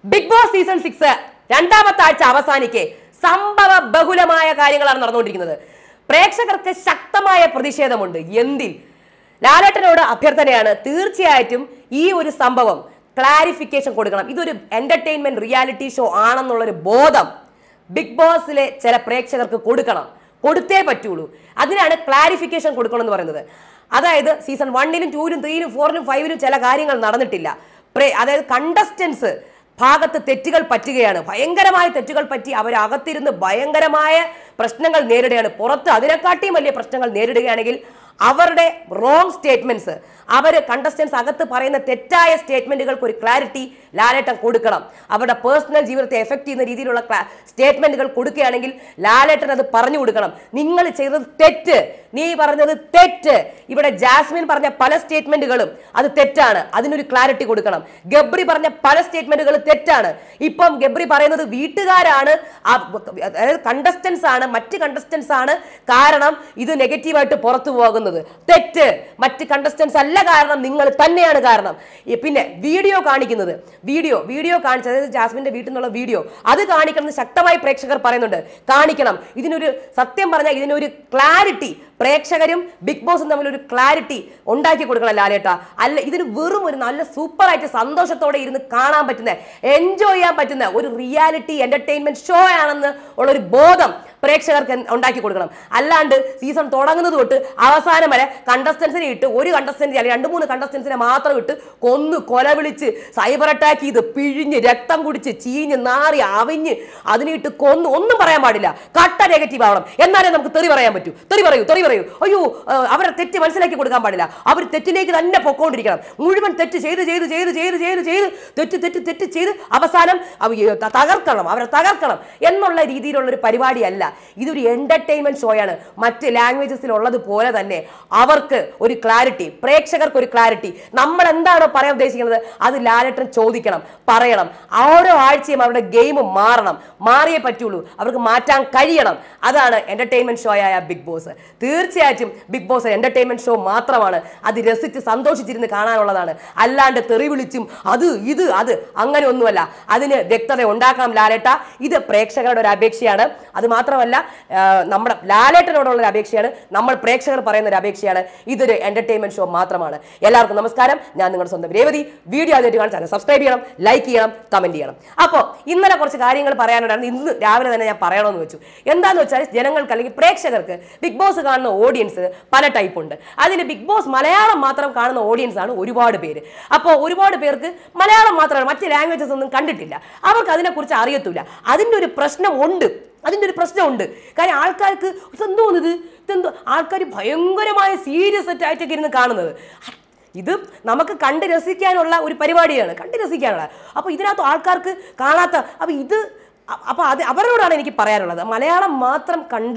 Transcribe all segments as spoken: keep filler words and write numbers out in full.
Big boss season six രണ്ടാമത്തെ ആഴ്ച അവസാനിക്കെ സംഭവ ബഹുലമായ കാര്യങ്ങളാണ് നടന്നുകൊണ്ടിരിക്കുന്നത്. പ്രേക്ഷകർക്ക് ശക്തമായ പ്രതിഷേധമുണ്ട്. എന്തിൽ? ലാലേട്ടനോട് അഭ്യർത്ഥനയാണ്, തീർച്ചയായിട്ടും ഈ ഒരു സംഭവം ക്ലാരിഫിക്കേഷൻ കൊടുക്കണം. ഇതൊരു എന്റർടൈൻമെന്റ് റിയാലിറ്റി ഷോ ആണെന്നുള്ളൊരു ബോധം ബിഗ് ബോസിലെ ചില പ്രേക്ഷകർക്ക് കൊടുക്കണം, കൊടുത്തേ പറ്റുള്ളൂ. അതിനാണ് ക്ലാരിഫിക്കേഷൻ കൊടുക്കണം എന്ന് പറയുന്നത്. അതായത് സീസൺ വണ്ണിലും ടൂവിലും ത്രീയിലും ഫോറിലും ഫൈവിലും ചില കാര്യങ്ങൾ നടന്നിട്ടില്ല. അതായത് കണ്ടസ്റ്റൻസ് ഭാഗത്ത് തെറ്റുകൾ പറ്റുകയാണ്, ഭയങ്കരമായ തെറ്റുകൾ പറ്റി അവരകത്തിരുന്ന് ഭയങ്കരമായ പ്രശ്നങ്ങൾ നേരിടുകയാണ്. പുറത്ത് അതിനെക്കാട്ടിയും വലിയ പ്രശ്നങ്ങൾ നേരിടുകയാണെങ്കിൽ അവരുടെ റോങ് സ്റ്റേറ്റ്മെന്റ്സ്, അവർ കണ്ടസ്റ്റൻസ് അകത്ത് പറയുന്ന തെറ്റായ സ്റ്റേറ്റ്മെന്റുകൾക്ക് ഒരു ക്ലാരിറ്റി ലാലേട്ടൻ കൊടുക്കണം. അവരുടെ പേഴ്സണൽ ജീവിതത്തെ എഫക്ട് ചെയ്യുന്ന രീതിയിലുള്ള സ്റ്റേറ്റ്മെന്റുകൾ കൊടുക്കുകയാണെങ്കിൽ ലാലേട്ടൻ അത് പറഞ്ഞു കൊടുക്കണം. നിങ്ങൾ ചെയ്തത് തെറ്റ്, നീ പറഞ്ഞത് തെറ്റ്. ഇവിടെ ജാസ്മിൻ പറഞ്ഞ പല സ്റ്റേറ്റ്മെന്റുകളും അത് തെറ്റാണ്, അതിനൊരു ക്ലാരിറ്റി കൊടുക്കണം. ഗബ്രി പറഞ്ഞ പല സ്റ്റേറ്റ്മെന്റുകളും തെറ്റാണ്. ഇപ്പം ഗബ്രി പറയുന്നത് വീട്ടുകാരാണ്, അതായത് കണ്ടസ്റ്റൻസ് ആണ്, മറ്റ് കണ്ടസ്റ്റൻസ് ആണ് കാരണം ഇത് നെഗറ്റീവായിട്ട് പുറത്തു പോകുന്നത്. തെറ്റ്. മറ്റ് കണ്ടസ്റ്റൻസ് അല്ല കാരണം, നിങ്ങൾ തന്നെയാണ് കാരണം. പിന്നെ വീഡിയോ കാണിക്കുന്നത്, വീഡിയോ വീഡിയോ കാണിച്ചത്, അതായത് ജാസ്മിന്റെ വീട്ടിൽ നിന്നുള്ള വീഡിയോ അത് കാണിക്കണം എന്ന് ശക്തമായി പ്രേക്ഷകർ പറയുന്നുണ്ട്. കാണിക്കണം. ഇതിനൊരു സത്യം പറഞ്ഞാൽ ഇതിനൊരു ക്ലാരിറ്റി പ്രേക്ഷകരും ബിഗ് ബോസും തമ്മിൽ ഒരു ക്ലാരിറ്റി ഉണ്ടാക്കി കൊടുക്കണം ലാലേട്ട. അല്ല, ഇതിന് വെറും ഒരു നല്ല സൂപ്പറായിട്ട് സന്തോഷത്തോടെ ഇരുന്ന് കാണാൻ പറ്റുന്ന, എൻജോയ് ചെയ്യാൻ പറ്റുന്ന ഒരു റിയാലിറ്റി എന്റർടൈൻമെന്റ് ഷോ ആണെന്ന് ഉള്ളൊരു ബോധം പ്രേക്ഷകർക്ക് ഉണ്ടാക്കി കൊടുക്കണം. അല്ലാണ്ട് സീസൺ തുടങ്ങുന്നത് തൊട്ട് അവസാനം വരെ കണ്ടസ്റ്റൻസിനെ ഇട്ട്, ഒരു കണ്ടസ്റ്റൻസിനെ അല്ലെങ്കിൽ രണ്ട് മൂന്ന് കണ്ടസ്റ്റൻസിനെ മാത്രം ഇട്ട് കൊന്ന് കൊല വിളിച്ച് സൈബർ അറ്റാക്ക് ചെയ്ത് പിഴിഞ്ഞ് രക്തം കുടിച്ച് ചീഞ്ഞ് നാറി അവിഞ്ഞ് അതിനിട്ട് കൊന്ന് ഒന്നും പറയാൻ പാടില്ല. കട്ട നെഗറ്റീവ് ആവണം, എന്നാലേ നമുക്ക് തെറി പറയാൻ പറ്റൂ. തെറി പറയൂ, തെറി പറയൂ. അയ്യോ, അവരെ തെറ്റ് മനസ്സിലാക്കി കൊടുക്കാൻ പാടില്ല. അവർ തെറ്റിലേക്ക് തന്നെ പൊക്കോണ്ടിരിക്കണം. മുഴുവൻ തെറ്റ് ചെയ്ത് ചെയ്ത് ചെയ്ത് ചെയ്ത് ചെയ്ത് ചെയ്ത് തെറ്റ് തെറ്റ് തെറ്റ് ചെയ്ത് അവസാനം തകർക്കണം, അവരെ തകർക്കണം എന്നുള്ള രീതിയിലുള്ള ഒരു പരിപാടിയല്ല. ഇതൊരു എന്റർടൈൻമെന്റ് ഷോയാണ്. മറ്റ് ലാംഗ്വേജസിൽ ഉള്ളത് പോലെ തന്നെ അവർക്ക് ഒരു ക്ലാരിറ്റി, പ്രേക്ഷകർക്ക് ഒരു ക്ലാരിറ്റി, നമ്മൾ എന്താണോ പറയാൻ ഉദ്ദേശിക്കുന്നത് അത് ലാലേട്ടൻ ചോദിക്കണം, പറയണം. ഓരോ ആഴ്ചയും അവരുടെ ഗെയിം മാറണം, മാറിയേ പറ്റുള്ളൂ, അവർക്ക് മാറ്റാൻ കഴിയണം. അതാണ് എന്റർടൈൻമെന്റ് ഷോ ആയ ബിഗ് ബോസ്. തീർച്ചയായിട്ടും ബിഗ് ബോസ് എന്റർടൈൻമെന്റ് ഷോ മാത്രമാണ്. അത് രസിച്ച് സന്തോഷിച്ചിരുന്ന് കാണാനുള്ളതാണ്. അല്ലാണ്ട് തെറി വിളിച്ചും അത് ഇത് അത് അങ്ങനെ ഒന്നുമല്ല. അതിന് വ്യക്തത ഉണ്ടാക്കണം ലാലേട്ട. ഇത് പ്രേക്ഷകരുടെ ഒരു അപേക്ഷയാണ്. അത് മാത്രമല്ല, നമ്മുടെ ലാലേട്ടനോടുള്ള ഒരു അപേക്ഷയാണ്, നമ്മൾ പ്രേക്ഷകർ പറയുന്ന ഒരു അപേക്ഷയാണ്. ഇതൊരു എന്റർടൈൻമെന്റ് ഷോ മാത്രമാണ്. എല്ലാവർക്കും നമസ്കാരം. ഞാൻ നിങ്ങളുടെ സ്വന്തം രേവതി. വീഡിയോ ആദ്യമായിട്ട് കാണാൻ ചാനൽ സബ്സ്ക്രൈബ് ചെയ്യണം, ലൈക്ക് ചെയ്യണം, കമന്റ് ചെയ്യണം. അപ്പോൾ ഇന്നലെ കുറച്ച് കാര്യങ്ങൾ പറയാനുണ്ടായിരുന്നു. ഇന്ന് രാവിലെ തന്നെ ഞാൻ പറയണമെന്ന് വെച്ചു. എന്താന്ന് വെച്ചാൽ ജനങ്ങൾക്ക് അല്ലെങ്കിൽ പ്രേക്ഷകർക്ക് ബിഗ് ബോസ് കാണുന്ന ഓഡിയൻസ് പല ടൈപ്പ് ഉണ്ട്. അതിൽ ബിഗ് ബോസ് മലയാളം മാത്രം കാണുന്ന ഓഡിയൻസ് ആണ് ഒരുപാട് പേര്. അപ്പോൾ ഒരുപാട് പേർക്ക് മലയാളം മാത്രമാണ്, മറ്റ് ലാംഗ്വേജസ് ഒന്നും കണ്ടിട്ടില്ല, അവർക്ക് അതിനെക്കുറിച്ച് അറിയത്തില്ല. അതിൻ്റെ ഒരു പ്രശ്നം ഉണ്ട്, അതിൻ്റെ ഒരു പ്രശ്നമുണ്ട്. കാര്യം ആൾക്കാർക്ക് ഇതെന്തോന്നത്, ഇതെന്തോ ആൾക്കാർ ഭയങ്കരമായ സീരിയസ് ആയിട്ടൊക്കെ ഇരുന്ന് കാണുന്നത്. ഇത് നമുക്ക് കണ്ട് രസിക്കാനുള്ള ഒരു പരിപാടിയാണ്, കണ്ട് രസിക്കാനുള്ള. അപ്പോൾ ഇതിനകത്ത് ആൾക്കാർക്ക് കാണാത്ത, അപ്പോൾ ഇത് അപ്പോൾ അത് അവരോടാണ് എനിക്ക് പറയാനുള്ളത്. മലയാളം മാത്രം കണ്ട്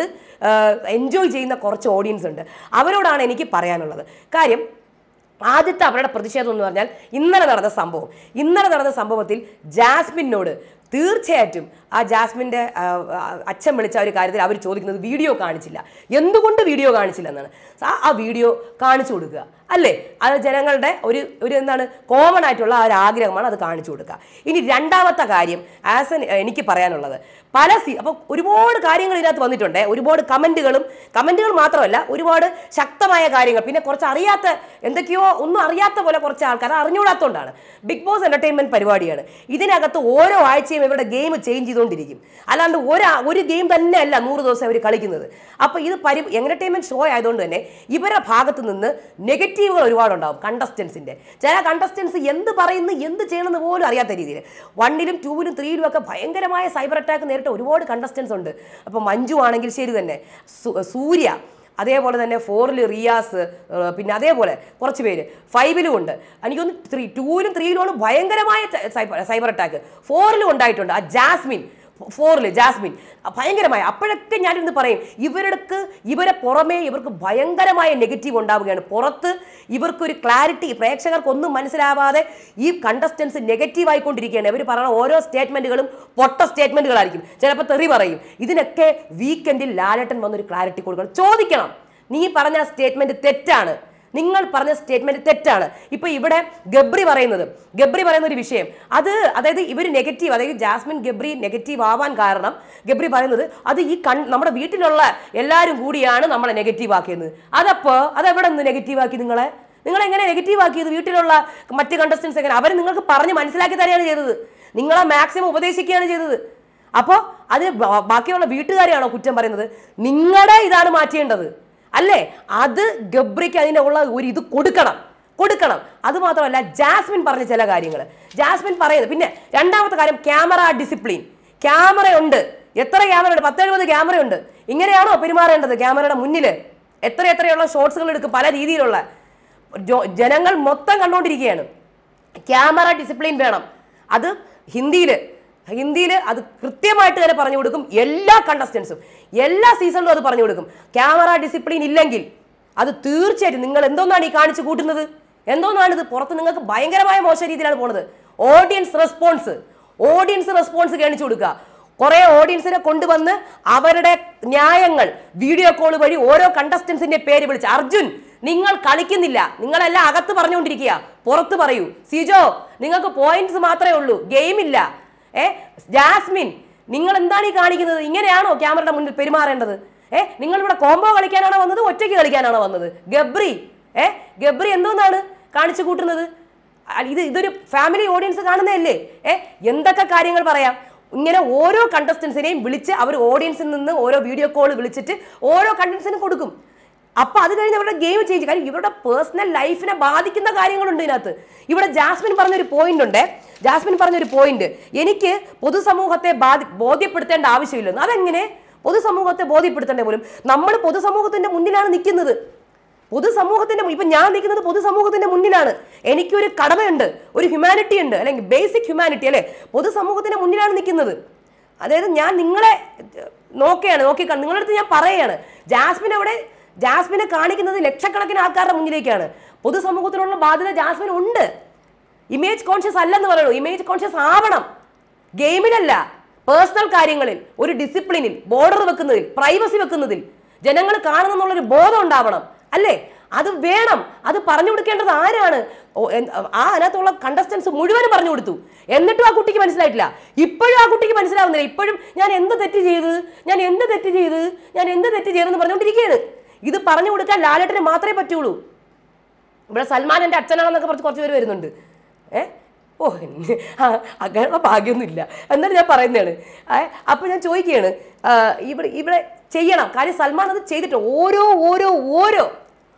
എൻജോയ് ചെയ്യുന്ന കുറച്ച് ഓഡിയൻസ് ഉണ്ട്, അവരോടാണ് എനിക്ക് പറയാനുള്ളത്. കാര്യം ആദ്യത്തെ അവരുടെ പ്രതിഷേധം എന്ന് പറഞ്ഞാൽ ഇന്നലെ നടന്ന സംഭവം. ഇന്നലെ നടന്ന സംഭവത്തിൽ ജാസ്മിനോട് തീർച്ചയായിട്ടും ആ ജാസ്മിൻ്റെ അച്ഛൻ വിളിച്ച ഒരു കാര്യത്തിൽ അവർ ചോദിക്കുന്നത് വീഡിയോ കാണിച്ചില്ല, എന്തുകൊണ്ട് വീഡിയോ കാണിച്ചില്ല എന്നാണ്. ആ വീഡിയോ കാണിച്ചു കൊടുക്കുക അല്ലേ, അത് ജനങ്ങളുടെ ഒരു ഒരു എന്താണ് കോമൺ ആയിട്ടുള്ള ഒരു ആഗ്രഹമാണ്, അത് കാണിച്ചു കൊടുക്കുക. ഇനി രണ്ടാമത്തെ കാര്യം ആസ് എൻ എനിക്ക് പറയാനുള്ളത്, പല സീ അപ്പോൾ ഒരുപാട് കാര്യങ്ങൾ ഇതിനകത്ത് വന്നിട്ടുണ്ട്. ഒരുപാട് കമൻറ്റുകളും കമൻറ്റുകൾ മാത്രമല്ല, ഒരുപാട് ശക്തമായ കാര്യങ്ങൾ, പിന്നെ കുറച്ച് അറിയാത്ത എന്തൊക്കെയോ ഒന്നും അറിയാത്ത പോലെ കുറച്ച് ആൾക്കാർ അറിഞ്ഞുകൂടാത്തതുകൊണ്ടാണ്. ബിഗ് ബോസ് എന്റർടൈൻമെന്റ് പരിപാടിയാണ്. ഇതിനകത്ത് ഓരോ ആഴ്ചയും ഇവരുടെ ഗെയിം ചേഞ്ച് ചെയ്തുകൊണ്ടിരിക്കും. അല്ലാണ്ട് ഒരു ഒരു ഗെയിം തന്നെ അല്ല നൂറ് ദിവസം അവർ കളിക്കുന്നത്. അപ്പോൾ ഇത് പരി എന്റർടൈൻമെന്റ് ഷോ ആയതുകൊണ്ട് തന്നെ ഇവരുടെ ഭാഗത്ത് നിന്ന് നെഗറ്റീവുകൾ ഒരുപാടുണ്ടാവും. കണ്ടസ്റ്റൻസിൻ്റെ ചില കണ്ടസ്റ്റൻസ് എന്ത് പറയുന്നു, എന്ത് ചെയ്യണമെന്ന് പോലും അറിയാത്ത രീതിയിൽ വണ്ണിലും ടൂവിലും ത്രീയിലും ഒക്കെ ഭയങ്കരമായ സൈബർ അറ്റാക്ക് നേരിട്ട് ഒരുപാട് കണ്ടസ്റ്റൻസ് ഉണ്ട്. അപ്പോൾ മഞ്ജു ആണെങ്കിൽ ശരി തന്നെ, സൂര്യ, അതേപോലെ തന്നെ ഫോറിൽ റിയാസ്, പിന്നെ അതേപോലെ കുറച്ച് പേര് ഫൈവിലും ഉണ്ട്. എനിക്കൊന്ന് ത്രീ ടൂവിലും ത്രീയിലും ഭയങ്കരമായ സൈബർ അറ്റാക്ക് ഫോറിലും ഉണ്ടായിട്ടുണ്ട്. ആ ജാസ്മിൻ ഫോറിൽ ജാസ്മിൻ ഭയങ്കരമായ, അപ്പോഴൊക്കെ ഞാനിന്ന് പറയും ഇവർക്ക് ഇവരെ പുറമേ ഇവർക്ക് ഭയങ്കരമായ നെഗറ്റീവ് ഉണ്ടാവുകയാണ്. പുറത്ത് ഇവർക്കൊരു ക്ലാരിറ്റി, പ്രേക്ഷകർക്കൊന്നും മനസ്സിലാവാതെ ഈ കണ്ടസ്റ്റൻസ് നെഗറ്റീവ് ആയിക്കൊണ്ടിരിക്കുകയാണ്. ഇവർ പറയുന്ന ഓരോ സ്റ്റേറ്റ്മെന്റുകളും പൊട്ട സ്റ്റേറ്റ്മെന്റുകളായിരിക്കും, ചിലപ്പോൾ തെറി പറയും. ഇതിനൊക്കെ വീക്കെൻഡിൽ ലാലേട്ടൻ വന്നൊരു ക്ലാരിറ്റി കൊടുക്കണം, ചോദിക്കണം. നീ പറഞ്ഞ സ്റ്റേറ്റ്മെന്റ് തെറ്റാണ്, നിങ്ങൾ പറഞ്ഞ സ്റ്റേറ്റ്മെന്റ് തെറ്റാണ്. ഇപ്പൊ ഇവിടെ ഗബ്രി പറയുന്നത് ഗബ്രി പറയുന്ന ഒരു വിഷയം അത് അതായത് ഇവർ നെഗറ്റീവ് അതായത് ജാസ്മിൻ ഗബ്രി നെഗറ്റീവ് ആവാൻ കാരണം ഗബ്രി പറയുന്നത് അത് ഈ കൺ നമ്മുടെ വീട്ടിലുള്ള എല്ലാവരും കൂടിയാണ് നമ്മളെ നെഗറ്റീവ് ആക്കിയത്. അതപ്പോ അതെവിടെ നിന്ന് നെഗറ്റീവ് ആക്കി നിങ്ങളെ നിങ്ങൾ എങ്ങനെ നെഗറ്റീവ് ആക്കിയത്? വീട്ടിലുള്ള മറ്റ് കണ്ടസ്റ്റൻസ് എങ്ങനെ അവർ നിങ്ങൾക്ക് പറഞ്ഞ് മനസ്സിലാക്കി തരികയാണ് ചെയ്തത്. നിങ്ങളെ മാക്സിമം ഉപദേശിക്കുകയാണ് ചെയ്തത്. അപ്പോൾ അത് ബാക്കിയുള്ള വീട്ടുകാരെയാണോ കുറ്റം പറയുന്നത്? നിങ്ങളുടെ ഇതാണ് മാറ്റേണ്ടത് അല്ലേ? അത് ഗബ്രിക്ക് അതിൻ്റെ ഉള്ള ഒരു ഇത് കൊടുക്കണം കൊടുക്കണം അത് മാത്രമല്ല ജാസ്മിൻ പറഞ്ഞ ചില കാര്യങ്ങൾ ജാസ്മിൻ പറയുന്നത്. പിന്നെ രണ്ടാമത്തെ കാര്യം ക്യാമറ ഡിസിപ്ലിൻ. ക്യാമറ ഉണ്ട്, എത്ര ക്യാമറ ഉണ്ട്? പത്തെഴുപത് ക്യാമറ ഉണ്ട്. ഇങ്ങനെയാണോ പെരുമാറേണ്ടത്? ക്യാമറയുടെ മുന്നിൽ എത്ര എത്രയുള്ള ഷോട്ട്സുകൾ എടുക്കും, പല രീതിയിലുള്ള ജനങ്ങൾ മൊത്തം കണ്ടുകൊണ്ടിരിക്കുകയാണ്. ക്യാമറ ഡിസിപ്ലിൻ വേണം. അത് ഹിന്ദിയിൽ ഹിന്ദിയിൽ അത് കൃത്യമായിട്ട് തന്നെ പറഞ്ഞു കൊടുക്കും. എല്ലാ കണ്ടസ്റ്റൻസും എല്ലാ സീസണിലും അത് പറഞ്ഞു കൊടുക്കും. ക്യാമറ ഡിസിപ്ലിൻ ഇല്ലെങ്കിൽ അത് തീർച്ചയായിട്ടും നിങ്ങൾ എന്തോന്നാണ് ഈ കാണിച്ചു കൂട്ടുന്നത്? എന്തോന്നാണിത്? പുറത്ത് നിങ്ങൾക്ക് ഭയങ്കരമായ മോശം രീതിയിലാണ് പോണത്. ഓഡിയൻസ് റെസ്പോൺസ് ഓഡിയൻസ് റെസ്പോൺസ് കാണിച്ചു കൊടുക്കുക. കുറെ ഓഡിയൻസിനെ കൊണ്ടുവന്ന് അവരുടെ ന്യായങ്ങൾ വീഡിയോ കോൾ വഴി ഓരോ കണ്ടസ്റ്റൻസിന്റെ പേര് വിളിച്ച് അർജുൻ നിങ്ങൾ കളിക്കുന്നില്ല, നിങ്ങളെല്ലാം അകത്ത് പറഞ്ഞുകൊണ്ടിരിക്കുക, പുറത്ത് പറയൂ. സിജോ നിങ്ങൾക്ക് പോയിന്റ്സ് മാത്രമേ ഉള്ളൂ, ഗെയിമില്ല. ഏ ജാസ്മിൻ നിങ്ങൾ എന്താണ് ഈ കാണിക്കുന്നത്? ഇങ്ങനെയാണോ ക്യാമറയുടെ മുന്നിൽ പെരുമാറേണ്ടത്? ഏ നിങ്ങൾ ഇവിടെ കോംബോ കളിക്കാനാണോ വന്നത്, ഒറ്റയ്ക്ക് കളിക്കാനാണോ വന്നത്? ഗബ്രി ഏ ഗബ്രി എന്തോന്നാണ് കാണിച്ചു കൂട്ടുന്നത്? ഇത് ഇതൊരു ഫാമിലി ഓഡിയൻസ് കാണുന്നതല്ലേ? ഏ എന്തൊക്കെ കാര്യങ്ങൾ പറയാം. ഇങ്ങനെ ഓരോ കണ്ടസ്റ്റൻസിനെയും വിളിച്ച് അവർ ഓഡിയൻസിൽ നിന്ന് ഓരോ വീഡിയോ കോൾ വിളിച്ചിട്ട് ഓരോ കണ്ടസ്റ്റൻസിനും കൊടുക്കും. അപ്പൊ അത് കഴിഞ്ഞ് അവരുടെ ഗെയിം ചേഞ്ച്. കാര്യം ഇവരുടെ പേഴ്സണൽ ലൈഫിനെ ബാധിക്കുന്ന കാര്യങ്ങളുണ്ട് ഇതിനകത്ത്. ഇവിടെ ജാസ്മിൻ പറഞ്ഞൊരു പോയിന്റ് ഉണ്ട് ജാസ്മിൻ പറഞ്ഞൊരു പോയിന്റ് എനിക്ക് പൊതുസമൂഹത്തെ ബാധി ബോധ്യപ്പെടുത്തേണ്ട ആവശ്യമില്ലെന്ന്. അതെങ്ങനെ പൊതുസമൂഹത്തെ ബോധ്യപ്പെടുത്തേണ്ട? പോലും നമ്മൾ പൊതുസമൂഹത്തിന്റെ മുന്നിലാണ് നിൽക്കുന്നത്. പൊതുസമൂഹത്തിന്റെ ഇപ്പൊ ഞാൻ നിൽക്കുന്നത് പൊതുസമൂഹത്തിന്റെ മുന്നിലാണ്. എനിക്കൊരു കടമയുണ്ട്, ഒരു ഹ്യൂമാനിറ്റി ഉണ്ട്, അല്ലെങ്കിൽ ബേസിക് ഹ്യൂമാനിറ്റി അല്ലെ? പൊതുസമൂഹത്തിന്റെ മുന്നിലാണ് നിൽക്കുന്നത്. അതായത് ഞാൻ നിങ്ങളെ നോക്കുകയാണ് നോക്കി നിങ്ങളുടെ അടുത്ത് ഞാൻ പറയുകയാണ്. ജാസ്മിൻ അവിടെ ജാസ്മിനെ കാണിക്കുന്നത് ലക്ഷക്കണക്കിന് ആൾക്കാരുടെ മുന്നിലേക്കാണ്. പൊതുസമൂഹത്തിനുള്ള ബാധ്യത ജാസ്മിൻ ഉണ്ട്. ഇമേജ് കോൺഷ്യസ് അല്ലെന്ന് പറയുള്ളൂ. ഇമേജ് കോൺഷ്യസ് ആവണം. ഗെയിമിലല്ല, പേഴ്സണൽ കാര്യങ്ങളിൽ ഒരു ഡിസിപ്ലിനിൽ, ബോർഡർ വെക്കുന്നതിൽ, പ്രൈവസി വെക്കുന്നതിൽ ജനങ്ങൾ കാണുന്നെന്നുള്ളൊരു ബോധം ഉണ്ടാവണം അല്ലേ? അത് വേണം. അത് പറഞ്ഞു കൊടുക്കേണ്ടത് ആരാണ്? ആ അതിനകത്തുള്ള കണ്ടസ്റ്റൻസ് മുഴുവനും പറഞ്ഞു കൊടുത്തു. എന്നിട്ടും ആ കുട്ടിക്ക് മനസ്സിലായിട്ടില്ല. ഇപ്പോഴും ആ കുട്ടിക്ക് മനസ്സിലാവുന്നില്ല. ഇപ്പോഴും ഞാൻ എന്ത് തെറ്റ് ചെയ്ത് ഞാൻ എന്ത് തെറ്റ് ചെയ്ത് ഞാൻ എന്ത് തെറ്റ് ചെയ്തെന്ന് പറഞ്ഞുകൊണ്ടിരിക്കുകയാണ്. ഇത് പറഞ്ഞു കൊടുക്കാൻ ലാലേട്ടന് മാത്രമേ പറ്റുള്ളൂ. ഇവിടെ സൽമാനന്റെ അച്ഛനാണെന്നൊക്കെ പറഞ്ഞ് കുറച്ച് പേര് വരുന്നുണ്ട്. ഏഹ് ഓ അങ്ങനെയുള്ള ഭാഗ്യമൊന്നുമില്ല എന്നാലും ഞാൻ പറയുന്നതാണ്. അപ്പോൾ ഞാൻ ചോദിക്കുകയാണ്, ഇവിടെ ഇവിടെ ചെയ്യണം. കാര്യം സൽമാൻ അത് ചെയ്തിട്ട് ഓരോ ഓരോ ഓരോ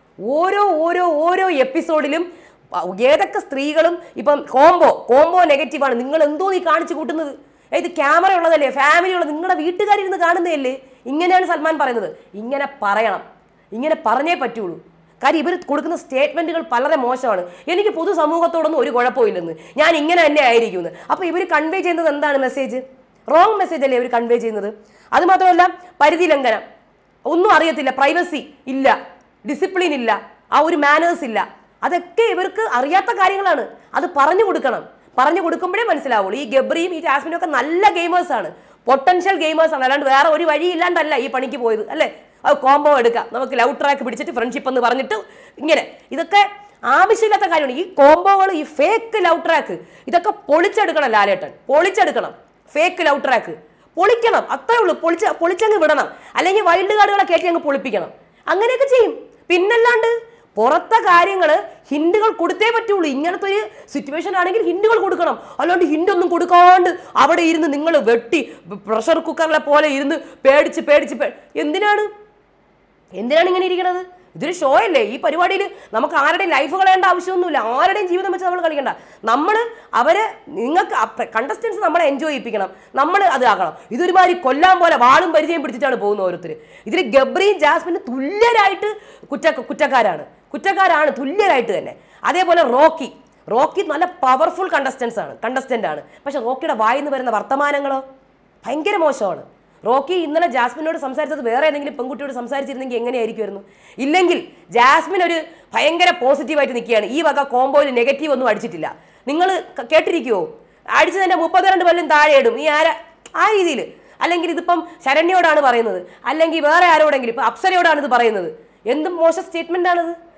ഓരോ ഓരോ ഓരോ എപ്പിസോഡിലും ഏതൊക്കെ സ്ത്രീകളും ഇപ്പം കോംബോ കോംബോ നെഗറ്റീവാണ്, നിങ്ങൾ എന്തോ നീ കാണിച്ചു കൂട്ടുന്നത്, ഇത് ക്യാമറ ഉള്ളതല്ലേ, ഫാമിലി ഉള്ളത്, നിങ്ങളുടെ വീട്ടുകാരിരുന്ന് കാണുന്നതല്ലേ? ഇങ്ങനെയാണ് സൽമാൻ പറയുന്നത്. ഇങ്ങനെ പറയണം, ഇങ്ങനെ പറഞ്ഞേ പറ്റുള്ളൂ. കാര്യം ഇവർ കൊടുക്കുന്ന സ്റ്റേറ്റ്മെന്റുകൾ വളരെ മോശമാണ്. എനിക്ക് പൊതുസമൂഹത്തോടൊന്നും ഒരു കുഴപ്പമില്ലെന്ന്, ഞാൻ ഇങ്ങനെ തന്നെ ആയിരിക്കുമെന്ന്. അപ്പോൾ ഇവർ കൺവേ ചെയ്യുന്നത് എന്താണ് മെസ്സേജ്? റോങ് മെസ്സേജ് അല്ലേ ഇവർ കൺവേ ചെയ്യുന്നത്? അത് മാത്രമല്ല പരിധി ലംഘനം, ഒന്നും അറിയത്തില്ല, പ്രൈവസി ഇല്ല, ഡിസിപ്ലിൻ ഇല്ല, ആ ഒരു മാനേഴ്സ് ഇല്ല. അതൊക്കെ ഇവർക്ക് അറിയാത്ത കാര്യങ്ങളാണ്. അത് പറഞ്ഞു കൊടുക്കണം. പറഞ്ഞു കൊടുക്കുമ്പോഴേ മനസ്സിലാവുള്ളൂ. ഈ ഗബ്രിയും ഈ ജാസ്മിനും ഒക്കെ നല്ല ഗെയിമേഴ്സാണ്, പൊട്ടൻഷ്യൽ ഗെയിമേഴ്സാണ്. അല്ലാണ്ട് വേറെ ഒരു വഴി ഇല്ലാണ്ടല്ല ഈ പണിക്ക് പോയത് അല്ലേ? അത് കോംബോ എടുക്കാം, നമുക്ക് ലവ് ട്രാക്ക് പിടിച്ചിട്ട് ഫ്രണ്ട്ഷിപ്പ് എന്ന് പറഞ്ഞിട്ട് ഇങ്ങനെ, ഇതൊക്കെ ആവശ്യമില്ലാത്ത കാര്യമാണ്. ഈ കോംബോകൾ, ഈ ഫേക്ക് ലവ് ട്രാക്ക്, ഇതൊക്കെ പൊളിച്ചെടുക്കണം ലാലേട്ടൻ, പൊളിച്ചെടുക്കണം. ഫേക്ക് ലവ് ട്രാക്ക് പൊളിക്കണം, അത്രേ ഉള്ളൂ. പൊളിച്ച പൊളിച്ചങ്ങ് വിടണം. അല്ലെങ്കിൽ വൈൽഡ് കാർഡുകളെ കയറ്റി അങ്ങ് പൊളിപ്പിക്കണം. അങ്ങനെയൊക്കെ ചെയ്യും. പിന്നല്ലാണ്ട് പുറത്തെ കാര്യങ്ങൾ ഹിന്റുകൾ കൊടുത്തേ പറ്റുള്ളൂ. ഇങ്ങനത്തെ ഒരു സിറ്റുവേഷൻ ആണെങ്കിൽ ഹിന്റുകൾ കൊടുക്കണം. അല്ലാണ്ട് ഹിൻ്റൊന്നും കൊടുക്കാണ്ട് അവിടെ ഇരുന്ന് നിങ്ങൾ വെട്ടി പ്രഷർ കുക്കറിലെ പോലെ ഇരുന്ന് പേടിച്ച് പേടിച്ച് പേ എന്തിനാണ് എന്തിനാണ് ഇങ്ങനെ ഇരിക്കണത്? ഇതൊരു ഷോ അല്ലേ? ഈ പരിപാടിയിൽ നമുക്ക് ആരുടെയും ലൈഫ് കളയേണ്ട ആവശ്യമൊന്നുമില്ല. ആരുടെയും ജീവിതം വെച്ച് നമ്മൾ കളിക്കണ്ട. നമ്മൾ അവരെ നിങ്ങൾക്ക് കണ്ടസ്റ്റൻസ് നമ്മളെ എൻജോയ് ചെയ്യിപ്പിക്കണം, നമ്മൾ അത് ആക്കണം. ഇതൊരുമാതിരി കൊല്ലാൻ പോലെ വാളും പരിചയം പിടിച്ചിട്ടാണ് പോകുന്നത് ഓരോരുത്തർ. ഇതിൽ ഗബ്രിയും ജാസ്മിനും തുല്യരായിട്ട് കുറ്റ കുറ്റക്കാരാണ് കുറ്റക്കാരാണ് തുല്യരായിട്ട് തന്നെ. അതേപോലെ റോക്കി റോക്കി നല്ല പവർഫുൾ കണ്ടസ്റ്റൻസ് ആണ് കണ്ടസ്റ്റൻ്റ് ആണ് പക്ഷെ റോക്കിയുടെ വായിന്ന് വരുന്ന വർത്തമാനങ്ങളോ ഭയങ്കര മോശമാണ്. റോക്കി ഇന്നലെ ജാസ്മിനോട് സംസാരിച്ചത് വേറെ ഏതെങ്കിലും പെൺകുട്ടിയോട് സംസാരിച്ചിരുന്നെങ്കിൽ എങ്ങനെയായിരിക്കുമായിരുന്നു? ഇല്ലെങ്കിൽ ജാസ്മിൻ ഒരു ഭയങ്കര പോസിറ്റീവായിട്ട് നിൽക്കുകയാണ്. ഈ വക കോംബോയിൽ നെഗറ്റീവ് ഒന്നും അടിച്ചിട്ടില്ല. നിങ്ങൾ കേട്ടിരിക്കുമോ? അടിച്ചതിൻ്റെ മുപ്പത്തി രണ്ട് പല്ലും താഴെ ഇടും ഈ ആര ആ രീതിയിൽ. അല്ലെങ്കിൽ ഇതിപ്പം ശരണ്യോടാണ് പറയുന്നത്, അല്ലെങ്കിൽ വേറെ ആരോടെങ്കിലും, ഇപ്പം അപ്സരയോടാണ് ഇത് പറയുന്നത്. എന്തും മോശം സ്റ്റേറ്റ്മെൻ്റ് ആണിത്.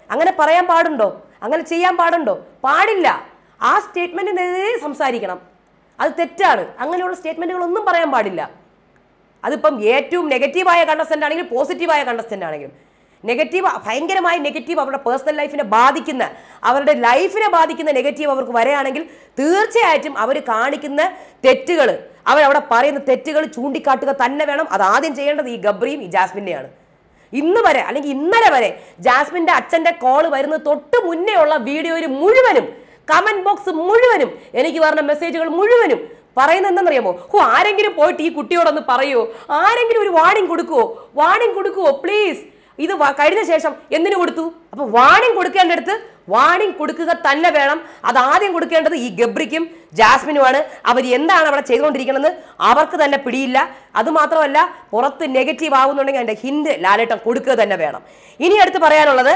അങ്ങനെ പറയാൻ പാടുണ്ടോ? അങ്ങനെ ചെയ്യാൻ പാടുണ്ടോ? പാടില്ല. ആ സ്റ്റേറ്റ്മെന്റിനെതിരെ സംസാരിക്കണം. അത് തെറ്റാണ്. അങ്ങനെയുള്ള സ്റ്റേറ്റ്മെന്റുകളൊന്നും പറയാൻ പാടില്ല. അതിപ്പം ഏറ്റവും നെഗറ്റീവായ കണ്ടസ്റ്റന്റ് ആണെങ്കിലും പോസിറ്റീവായ കണ്ടസ്റ്റന്റ് ആണെങ്കിലും നെഗറ്റീവ്, ഭയങ്കരമായ നെഗറ്റീവ്, അവരുടെ പേഴ്സണൽ ലൈഫിനെ ബാധിക്കുന്ന, അവരുടെ ലൈഫിനെ ബാധിക്കുന്ന നെഗറ്റീവ് അവർക്ക് വരികയാണെങ്കിൽ തീർച്ചയായിട്ടും അവർ കാണിക്കുന്ന തെറ്റുകൾ, അവരവിടെ പറയുന്ന തെറ്റുകൾ ചൂണ്ടിക്കാട്ടുക തന്നെ വേണം. അത് ആദ്യം ചെയ്യേണ്ടത് ഈ ഗബ്രിയും ഈ ജാസ്മിനെയാണ്. ഇന്ന് വരെ അല്ലെങ്കിൽ ഇന്നലെ വരെ ജാസ്മിന്റെ അച്ഛന്റെ കോള് വരുന്നത് തൊട്ട് മുന്നേ ഉള്ള വീഡിയോയിൽ മുഴുവനും, കമന്റ് ബോക്സ് മുഴുവനും, എനിക്ക് പറഞ്ഞ മെസ്സേജുകൾ മുഴുവനും പറയുന്നത് എന്താണെന്നറിയാമോ? ഓ, ആരെങ്കിലും പോയിട്ട് ഈ കുട്ടിയോടൊന്ന് പറയുമോ? ആരെങ്കിലും ഒരു വാണിംഗ് കൊടുക്കുവോ? വാണിംഗ് കൊടുക്കുവോ പ്ലീസ്? ഇത് കഴിഞ്ഞ ശേഷം എന്തിനു കൊടുത്തു? അപ്പൊ വാണിംഗ് കൊടുക്കേണ്ടടുത്ത് വാണിംഗ് കൊടുക്കുക തന്നെ വേണം. അത് ആദ്യം കൊടുക്കേണ്ടത് ഈ ഗബ്രിക്കും ജാസ്മിനുമാണ്. അവർ എന്താണ് അവിടെ ചെയ്തുകൊണ്ടിരിക്കണമെന്ന് അവർക്ക് തന്നെ പിടിയില്ല. അതുമാത്രമല്ല, പുറത്ത് നെഗറ്റീവ് ആവുന്നുണ്ടെങ്കിൽ അതിന്റെ ഹിന്റ് ലാലേട്ടൻ കൊടുക്കുക തന്നെ വേണം. ഇനി അടുത്ത് പറയാനുള്ളത്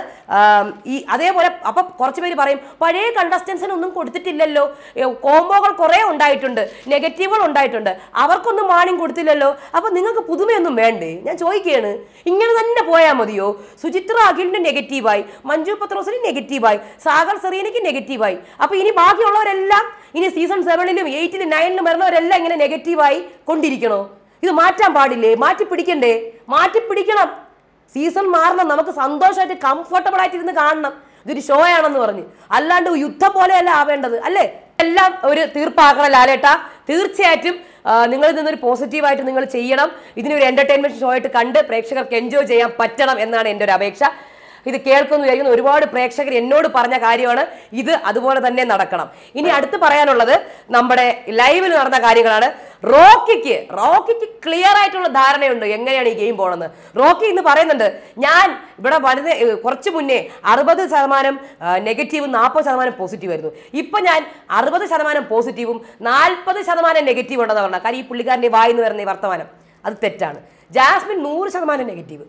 ഈ അതേപോലെ അപ്പൊ കുറച്ച് പേര് പറയും പഴയ കണ്ടസ്റ്റൻസിനൊന്നും കൊടുത്തിട്ടില്ലല്ലോ, കോംബോകൾ കുറെ ഉണ്ടായിട്ടുണ്ട്, നെഗറ്റീവുകൾ ഉണ്ടായിട്ടുണ്ട്, അവർക്കൊന്നും വാണിംഗ് കൊടുത്തില്ലല്ലോ, അപ്പൊ നിങ്ങൾക്ക് പുതുമയൊന്നും വേണ്ടേ? ഞാൻ ചോദിക്കുകയാണ്. ഇങ്ങനെ തന്നെ പോയാൽ മതിയോ? സുചിത്ര അഖിലിന്റെ നെഗറ്റീവായി, മഞ്ജു പത്രോസിന് നെഗറ്റീവായി, സാഗർ സെറീനയ്ക്ക് നെഗറ്റീവായി, അപ്പൊ ഇനി ബാക്കിയുള്ളവരെല്ലാം ഇനി സീസൺ സെവനിലും എയ്റ്റിലും നയനിലും വരുന്നവരെല്ലാം ഇങ്ങനെ നെഗറ്റീവായി കൊണ്ടിരിക്കണോ? ഇത് മാറ്റാൻ പാടില്ലേ? മാറ്റി പിടിക്കണ്ടേ? മാറ്റി പിടിക്കണം. സീസൺ മാറണം. നമുക്ക് സന്തോഷമായിട്ട് കംഫർട്ടബിൾ ആയിട്ട് ഇരുന്ന് കാണണം. ഇതൊരു ഷോ ആണെന്ന് പറഞ്ഞ്, അല്ലാണ്ട് യുദ്ധം പോലെയല്ല ആവേണ്ടത്, അല്ലേ? എല്ലാം ഒരു തീർപ്പാക്കണം ലാലേട്ടാ. തീർച്ചയായിട്ടും നിങ്ങൾ ഇതിനൊരു പോസിറ്റീവായിട്ട് നിങ്ങൾ ചെയ്യണം. ഇതിനൊരു എന്റർടൈൻമെന്റ് ഷോ ആയിട്ട് കണ്ട് പ്രേക്ഷകർക്ക് എൻജോയ് ചെയ്യാൻ പറ്റണം എന്നാണ് എൻ്റെ ഒരു അപേക്ഷ. ഇത് കേൾക്കുന്നു വിചാരിക്കുന്ന ഒരുപാട് പ്രേക്ഷകർ എന്നോട് പറഞ്ഞ കാര്യമാണ്. ഇത് അതുപോലെ തന്നെ നടക്കണം. ഇനി അടുത്ത് പറയാനുള്ളത് നമ്മുടെ ലൈവിൽ നടന്ന കാര്യങ്ങളാണ്. റോക്കിക്ക് റോക്കിക്ക് ക്ലിയർ ആയിട്ടുള്ള ധാരണയുണ്ട് എങ്ങനെയാണ് ഈ ഗെയിം പോണെന്ന്. റോക്കി ഇന്ന് പറയുന്നുണ്ട്, ഞാൻ ഇവിടെ വരുന്ന കുറച്ച് മുന്നേ അറുപത് ശതമാനം നെഗറ്റീവും നാൽപ്പത് ശതമാനം പോസിറ്റീവ് ആയിരുന്നു. ഇപ്പൊ ഞാൻ അറുപത് ശതമാനം പോസിറ്റീവും നാൽപ്പത് ശതമാനം നെഗറ്റീവ് ഉണ്ടെന്ന് പറഞ്ഞാൽ, കാര്യം ഈ പുള്ളിക്കാരൻ്റെ വായിന്ന് വരുന്ന ഈ വർത്തമാനം അത് തെറ്റാണ്. ജാസ്മിൻ നൂറ് ശതമാനം നെഗറ്റീവ്,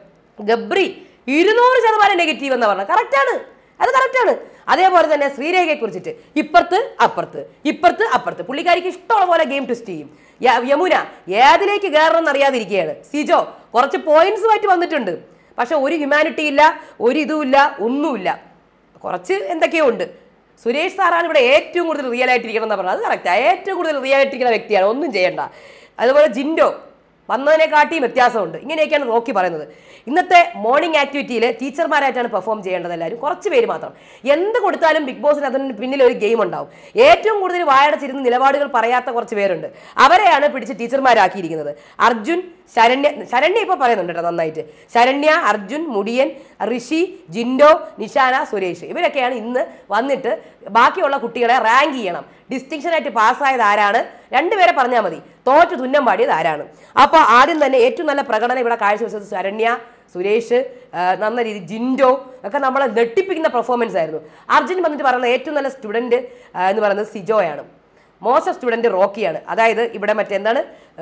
ഗബ്രി ഇരുന്നൂറ് ശതമാനം നെഗറ്റീവ് എന്ന് പറഞ്ഞാൽ കറക്റ്റാണ്. അത് കറക്റ്റാണ്. അതേപോലെ തന്നെ ശ്രീരേഖയെ കുറിച്ചിട്ട് ഇപ്പുറത്ത് അപ്പുറത്ത് ഇപ്പുറത്ത് അപ്പുറത്ത് പുള്ളിക്കാരിക്ക് ഇഷ്ടമുള്ള പോലെ ഗെയിം ട്വിസ്റ്റ് ചെയ്യും. യമുന ഏതിലേക്ക് കയറണം എന്നറിയാതിരിക്കുകയാണ്. സിജോ കുറച്ച് പോയിന്റ്സുമായിട്ട് വന്നിട്ടുണ്ട്, പക്ഷെ ഒരു ഹ്യൂമാനിറ്റി ഇല്ല, ഒരു ഇതുമില്ല, ഒന്നുമില്ല, കുറച്ച് എന്തൊക്കെയോ ഉണ്ട്. സുരേഷ് സാറാണ് ഇവിടെ ഏറ്റവും കൂടുതൽ റിയൽ ആയിട്ടിരിക്കണം എന്ന് പറഞ്ഞത്. അത് കറക്റ്റാണ്. ഏറ്റവും കൂടുതൽ റിയൽ ആയിട്ടിരിക്കുന്ന വ്യക്തിയാണ്, ഒന്നും ചെയ്യണ്ട. അതുപോലെ ജിൻഡോ വന്നതിനെക്കാട്ടിയും വ്യത്യാസമുണ്ട്. ഇങ്ങനെയൊക്കെയാണ് റോക്കി പറയുന്നത്. ഇന്നത്തെ മോർണിംഗ് ആക്ടിവിറ്റിയിൽ ടീച്ചർമാരായിട്ടാണ് പെർഫോം ചെയ്യേണ്ടത് എല്ലാവരും, കുറച്ച് പേര് മാത്രം. എന്ത് കൊടുത്താലും ബിഗ് ബോസിന് അതിന് പിന്നിൽ ഒരു ഗെയിം ഉണ്ടാവും. ഏറ്റവും കൂടുതൽ വായടച്ചിരുന്ന് നിലപാടുകൾ പറയാത്ത കുറച്ച് പേരുണ്ട്, അവരെയാണ് പിടിച്ച് ടീച്ചർമാരാക്കിയിരിക്കുന്നത്. അർജുൻ, ശരണ്യ ശരണ്യ ഇപ്പോൾ പറയുന്നുണ്ട് കേട്ടോ നന്നായിട്ട്. ശരണ്യ, അർജുൻ, മുടിയൻ, ഋഷി, ജിൻഡോ, നിഷാന, സുരേഷ്, ഇവരൊക്കെയാണ് ഇന്ന് വന്നിട്ട് ബാക്കിയുള്ള കുട്ടികളെ റാങ്ക് ചെയ്യണം. ഡിസ്റ്റിങ്ഷനായിട്ട് പാസ്സായത് ആരാണ്? രണ്ടുപേരെ പറഞ്ഞാൽ മതി. തോറ്റ് തുന്നം പാടിയത് ആരാണ്? അപ്പോൾ ആദ്യം തന്നെ ഏറ്റവും നല്ല പ്രകടനം ഇവിടെ കാഴ്ചവെച്ചത് ശരണ്യ, സുരേഷ്, നല്ല രീതി ജിൻഡോ ഒക്കെ നമ്മളെ നെട്ടിപ്പിക്കുന്ന പെർഫോമൻസ് ആയിരുന്നു. അർജുൻ വന്നിട്ട് പറയുന്നത് ഏറ്റവും നല്ല സ്റ്റുഡൻറ്റ് എന്ന് പറയുന്നത് സിജോയാണ്, മോശം സ്റ്റുഡൻറ്റ് റോക്കിയാണ്. അതായത് ഇവിടെ മറ്റെന്താണ്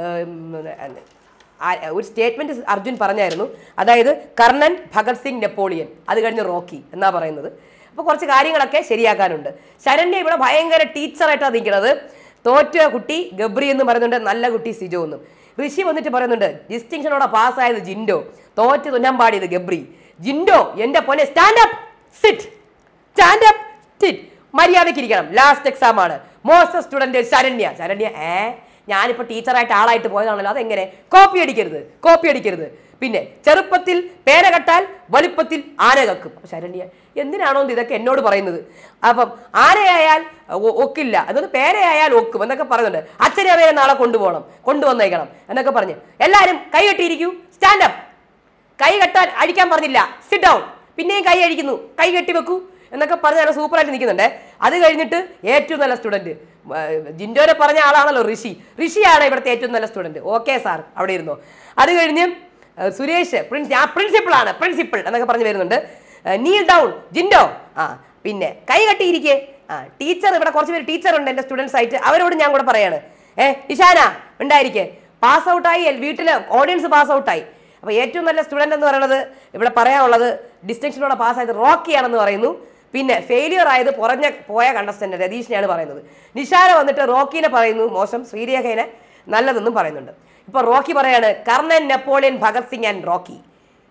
ഒരു സ്റ്റേറ്റ്മെന്റ് അർജുൻ പറഞ്ഞായിരുന്നു, അതായത് കർണൻ, ഭഗത് സിംഗ്, നെപ്പോളിയൻ, അത് കഴിഞ്ഞ് റോക്കി എന്നാ പറയുന്നത്. അപ്പോൾ കുറച്ച് കാര്യങ്ങളൊക്കെ ശരിയാക്കാനുണ്ട്. ശരണ്യ ഇവിടെ ഭയങ്കര ടീച്ചറായിട്ടാണ് നിൽക്കുന്നത്. തോറ്റ കുട്ടി ഗബ്രി എന്ന് പറയുന്നുണ്ട്, നല്ല കുട്ടി സിജോ എന്നും. ഋഷി വന്നിട്ട് പറയുന്നുണ്ട് ഡിസ്റ്റിങ്ഷനോടെ പാസ്സായത് ജിൻഡോ, തോറ്റ് തുന്നം പാടിയത് ഗബ്രി. ജിൻഡോ എൻ്റെ പൊന്നെ സ്റ്റാൻഡപ്പ് സിറ്റ്, സ്റ്റാൻഡപ്പ് സിറ്റ്, മര്യാദയ്ക്ക് ഇരിക്കണം, ലാസ്റ്റ് എക്സാം ആണ്. മോശം സ്റ്റുഡൻറ്റ് ശരണ്യ. ശരണ്യ ഏ ഞാനിപ്പോൾ ടീച്ചറായിട്ട് ആളായിട്ട് പോയതാണല്ലോ, അതെങ്ങനെ? കോപ്പി അടിക്കരുത്, കോപ്പി അടിക്കരുത്. പിന്നെ ചെറുപ്പത്തിൽ പേര കെട്ടാൽ വലുപ്പത്തിൽ ആന കക്കും. അപ്പം ശരണ്യ എന്തിനാണോ ഇതൊക്കെ എന്നോട് പറയുന്നത്? അപ്പം ആനയായാൽ ഒക്കില്ല, അതൊന്ന് പേരയായാൽ ഒക്കും എന്നൊക്കെ പറയുന്നുണ്ട്. അച്ഛനെ അവരെ നാളെ കൊണ്ടുപോകണം, കൊണ്ടുവന്നേക്കണം എന്നൊക്കെ പറഞ്ഞ് എല്ലാവരും കൈ കെട്ടിയിരിക്കൂ, സ്റ്റാൻഡപ്പ്. കൈ കെട്ടാൻ അഴിക്കാൻ പറഞ്ഞില്ല, സിറ്റ് ഡൗൺ. പിന്നെയും കൈ അഴിക്കുന്നു, കൈ കെട്ടി വെക്കൂ എന്നൊക്കെ പറഞ്ഞ് നല്ല സൂപ്പറായിട്ട് നിൽക്കുന്നുണ്ട്. അത് കഴിഞ്ഞിട്ട് ഏറ്റവും നല്ല സ്റ്റുഡൻറ്റ് ജിൻഡോനെ പറഞ്ഞ ആളാണല്ലോ ഋഷി. ഋഷിയാണ് ഇവിടുത്തെ ഏറ്റവും നല്ല സ്റ്റുഡൻറ്റ്. ഓക്കെ സാർ, അവിടെ ഇരുന്നോ. അത് കഴിഞ്ഞ് സുരേഷ് പ്രിൻസ് ആ പ്രിൻസിപ്പിളാണ്, പ്രിൻസിപ്പിൾ എന്നൊക്കെ പറഞ്ഞ് വരുന്നുണ്ട്. നീൽ ഡൗൺ ജിൻഡോ. ആ പിന്നെ കൈ കെട്ടിയിരിക്കേ. ആ ടീച്ചർ ഇവിടെ കുറച്ച് പേര് ടീച്ചറുണ്ട് എൻ്റെ സ്റ്റുഡൻസ് ആയിട്ട്, അവരോട് ഞാൻ കൂടെ പറയാണ്. ഏ ഇഷാന ഉണ്ടായിരിക്കേ, പാസ് ഔട്ടായി, വീട്ടിൽ ഓഡിയൻസ് പാസ് ഔട്ടായി. അപ്പോൾ ഏറ്റവും നല്ല സ്റ്റുഡൻ്റ് എന്ന് പറയുന്നത് ഇവിടെ പറയാനുള്ളത് ഡിസ്റ്റിങ്ഷനോടെ പാസ്സായത് റോക്കിയാണെന്ന് പറയുന്നു. പിന്നെ ഫെയിലിയർ ആയത് കുറഞ്ഞ പോയ കണ്ടസ്റ്റന്റ് രതീഷിനെയാണ് പറയുന്നത്. നിഷാന വന്നിട്ട് റോക്കിനെ പറയുന്നു മോശം, ശ്രീരേഖനെ നല്ലതെന്നും പറയുന്നുണ്ട്. ഇപ്പോൾ റോക്കി പറയാണ് Karnan, Napoleon, Bhagat Singh and Rocky.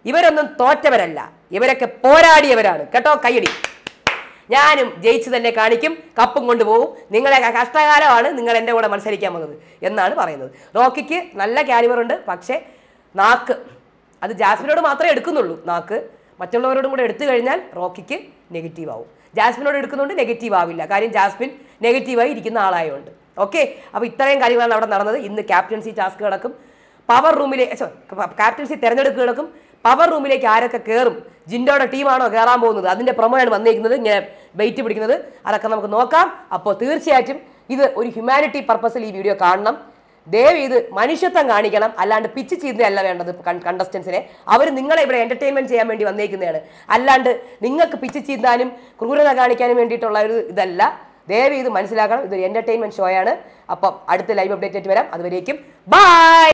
ഇവരൊന്നും തോറ്റവരല്ല, ഇവരൊക്കെ പോരാടിയവരാണ് കേട്ടോ. കയ്യടി. ഞാനും ജയിച്ചു തന്നെ കാണിക്കും, കപ്പും കൊണ്ടുപോകും. നിങ്ങളെ കഷ്ടകാലമാണ് നിങ്ങൾ എൻ്റെ കൂടെ മത്സരിക്കാൻ വന്നത് എന്നാണ് പറയുന്നത്. റോക്കിക്ക് നല്ല കാലിബർ ഉണ്ട്, പക്ഷേ നാക്ക് അത് ജാസ്മിനോട് മാത്രമേ എടുക്കുന്നുള്ളൂ. നാക്ക് മറ്റുള്ളവരോടും കൂടെ എടുത്തു കഴിഞ്ഞാൽ റോക്കിക്ക് നെഗറ്റീവ് ആവും. ജാസ്മിനോട് എടുക്കുന്നുണ്ട് നെഗറ്റീവ് ആവില്ല, കാര്യം ജാസ്മിൻ നെഗറ്റീവായി ഇരിക്കുന്ന ആളായതുകൊണ്ട്. ഓക്കെ, അപ്പോൾ ഇത്രയും കാര്യങ്ങളാണ് അവിടെ നടന്നത്. ഇന്ന് ക്യാപ്റ്റൻസി ടാസ്ക് കിടക്കും, പവർ റൂമിലെ ക്യാപ്റ്റൻസി തിരഞ്ഞെടുപ്പ് കിടക്കും. പവർ റൂമിലേക്ക് ആരൊക്കെ കയറും, ജിൻഡോയുടെ ടീമാണോ കയറാൻ പോകുന്നത്, അതിൻ്റെ പ്രൊമോയാണ് വന്നിരിക്കുന്നത്. ഇങ്ങനെ വെയിറ്റ് പിടിക്കുന്നത് അതൊക്കെ നമുക്ക് നോക്കാം. അപ്പോൾ തീർച്ചയായിട്ടും ഇത് ഒരു ഹ്യൂമാനിറ്റി പർപ്പസിൽ ഈ വീഡിയോ കാണണം. ദയവ് ഇത് മനുഷ്യത്വം കാണിക്കണം, അല്ലാണ്ട് പിച്ച് ചെയ്യുന്നതല്ല വേണ്ടത്. കണ്ടസ്റ്റൻസിനെ അവർ നിങ്ങളെ ഇവിടെ എന്റർടൈൻമെന്റ് ചെയ്യാൻ വേണ്ടി വന്നേക്കുന്നതാണ്, അല്ലാണ്ട് നിങ്ങൾക്ക് പിച്ച് ചെയ്താനും ക്രൂരത കാണിക്കാനും വേണ്ടിയിട്ടുള്ള ഒരു ഇതല്ല. ദയവ് ഇത് മനസ്സിലാക്കണം, ഇതൊരു എന്റർടൈൻമെന്റ് ഷോയാണ്. അപ്പം അടുത്ത ലൈവ് അപ്ഡേറ്റ് ആയിട്ട് വരാം. അതുവരേക്കും ബൈ.